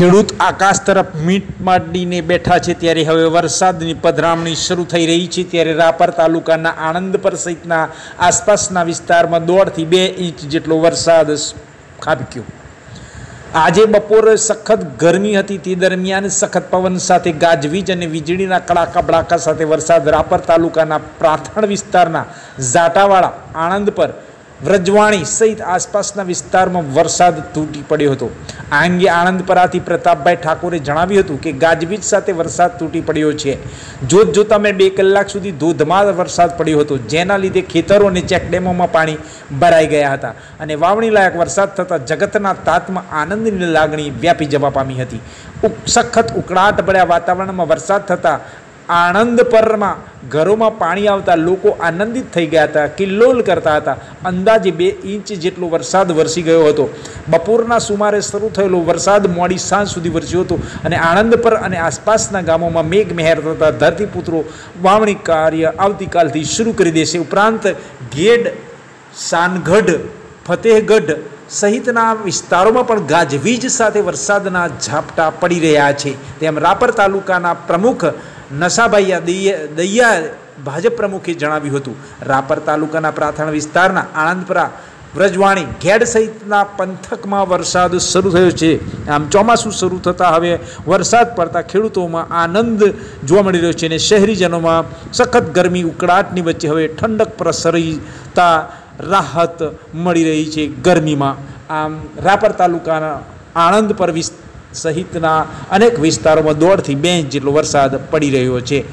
ખેડૂત આકાશ તરફ મીટ માંડીને બેઠા છે ત્યારે હવે વરસાદની પધરામણી શરૂ થઈ રહી છે। ત્યારે રાપર તાલુકાના આણંદપર સહિતના આસપાસના વિસ્તારમાં 1.5 થી 2 ઇંચ જેટલો વરસાદ ખાબક્યો। આજે બપોરે સખત ગરમી હતી, તે દરમિયાન સખત પવન સાથે ગાજવીજ અને વીજળીના કડાકા ભડાકા સાથે વરસાદ રાપર તાલુકાના પ્રાંથણ વિસ્તારના ઝાટાવાળા, આણંદપર, વ્રજવાણી સહિત આસપાસના વિસ્તારમાં વરસાદ તૂટી પડ્યો હતો। આ અંગે આણંદપરાથી પ્રતાપભાઈ ઠાકોરે જણાવ્યું હતું કે ગાજવીજ સાથે વરસાદ તૂટી પડ્યો છે। જોતજોતામાં 2 કલાક સુધી ધોધમાર વરસાદ પડ્યો હતો, જેના લીધે ખેતરો અને ચેકડેમોમાં પાણી ભરાઈ ગયા હતા અને વાવણી લાયક વરસાદ થતાં જગતના તાતમાં આનંદની લાગણી વ્યાપી જવા પામી હતી। સખત ઉકળાટ ભર્યા વાતાવરણમાં વરસાદ થતાં આણંદપરમાં ઘરોમાં પાણી આવતા લોકો આનંદિત થઈ ગયા હતા, કિલ્લોલ કરતા હતા। અંદાજે 2 ઇંચ જેટલો વરસાદ વરસી ગયો હતો। બપોરના સુમારે શરૂ થયેલો વરસાદ મોડી સાંજ સુધી વરસ્યો હતો અને આણંદપર અને આસપાસના ગામોમાં મેઘમહેર થતા ધરતીપુત્રો વાવણી કાર્ય આવતીકાલથી શરૂ કરી દેશે। ઉપરાંત ગેડ, સાનગઢ, ફતેહગઢ સહિતના વિસ્તારોમાં પણ ગાજવીજ સાથે વરસાદના ઝાપટા પડી રહ્યા છે, તેમ રાપર તાલુકાના પ્રમુખ નશાભાઈ દૈયા ભાજપ પ્રમુખે જણાવ્યું હતું। રાપર તાલુકાના પ્રાંથણ વિસ્તારના આણંદપરા, વ્રજવાણી, ઘેડ સહિતના પંથકમાં વરસાદ શરૂ થયો છે। આમ ચોમાસું શરૂ થતાં હવે વરસાદ પડતા ખેડૂતોમાં આનંદ જોવા મળી રહ્યો છે અને શહેરીજનોમાં સખત ગરમી ઉકળાટની વચ્ચે હવે ઠંડક પ્રસરતા રાહત મળી રહી છે ગરમીમાં। આમ રાપર તાલુકાના આણંદપર સહિતના અનેક વિસ્તારોમાં 1.5 થી 2 ઇંચ જેટલો વરસાદ પડી રહ્યો છે।